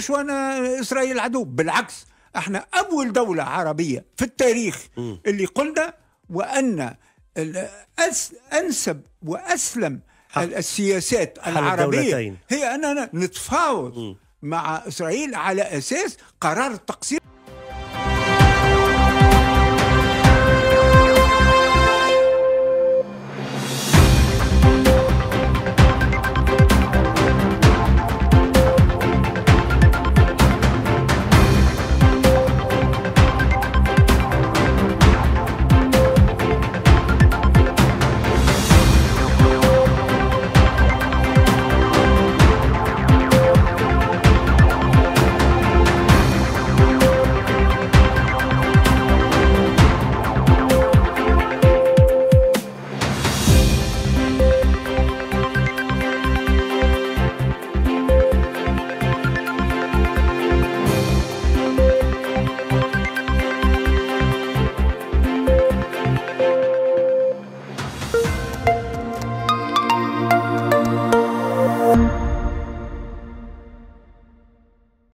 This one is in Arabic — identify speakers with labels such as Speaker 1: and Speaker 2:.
Speaker 1: نقولوش وانا اسرائيل عدو، بالعكس احنا اول دولة عربية في التاريخ اللي قلنا وان انسب واسلم السياسات العربية هي اننا نتفاوض مع اسرائيل على اساس قرار التقسيم.